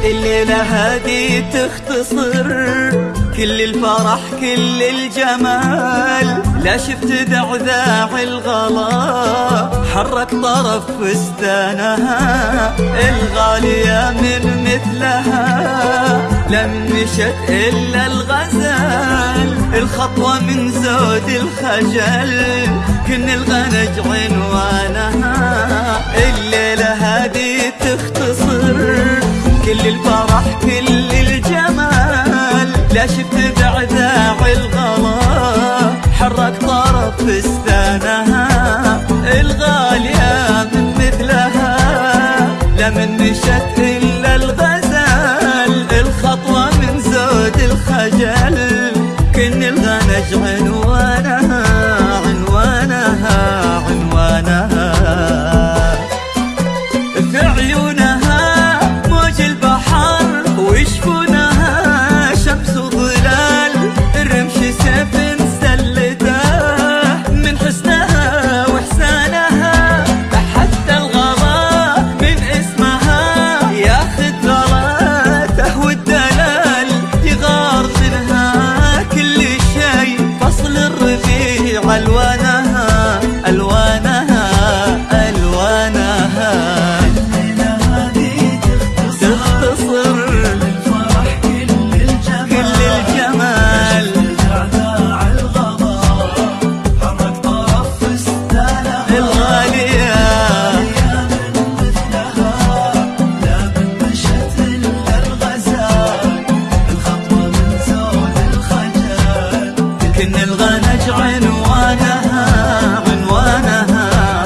الليلة هادي تختصر كل الفرح كل الجمال، لا شفت دعذاع الغلا حرك طرف فستانها، الغالية من مثلها لم مشت إلا الغزال، الخطوة من زود الخجل كن الغنج عنوانها، الليلة هادي تختصر كل الفرح كل الجمال، لا شفت بعذاع الغلا حرك طرف فستانها، الغالية من مثلها لا من مشت إلا الغزال، الخطوة من زود الخجل كن الغنج عنوانها عنوانها عنوانها، في عيونها موج البحر ويشفونها شمس وظلال، الرمش سيف سلته من حسنها وإحسانها، حتى الغلا من اسمها ياخذ غلاته والدلال، يغار منها كل شيء فصل الربيع ألوانها ألوانها ألوانها، كن الغنج عنوانها عنوانها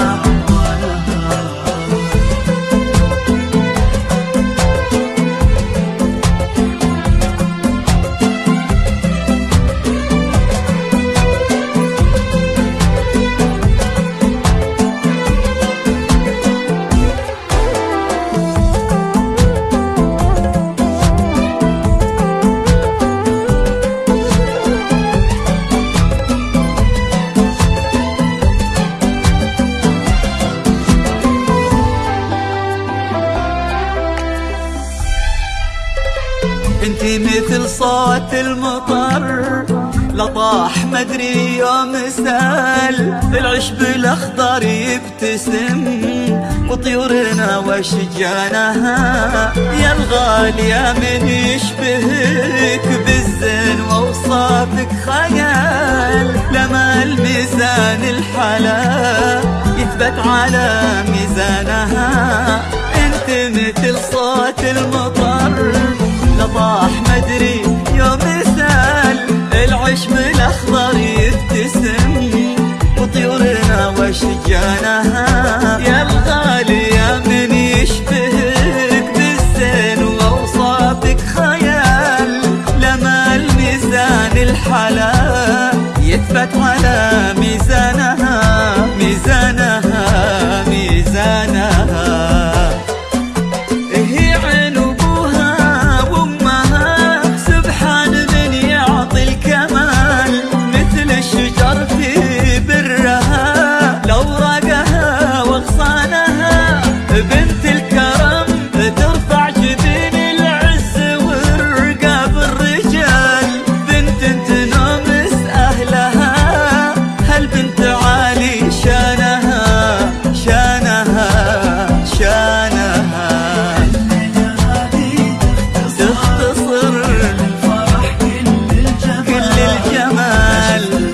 انتي مثل صوت المطر لطاح مدري يوم سال، العشب الاخضر يبتسم وطيورنا واشجانها، يا الغالية من يشبهك بالزين واوصافك خيال، لما الميزان الحلا يثبت على ميزانها، انت مثل صوت المطر لطاح مدري يوم سال، العشب الاخضر يبتسم وطيورنا واشجانها، يا الغالية من يشبهك بالزين واوصافك خيال، لما الميزان الحلا يثبت على ميزانها ميزانها ميزانها، بنت الكرم ترفع جبين العز والرقاب الرجال، بنت تنومس أهلها هالبنت عالي شانها شانها شانها، تختصر الفرح كل الجمال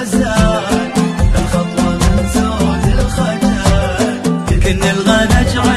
كن الغنج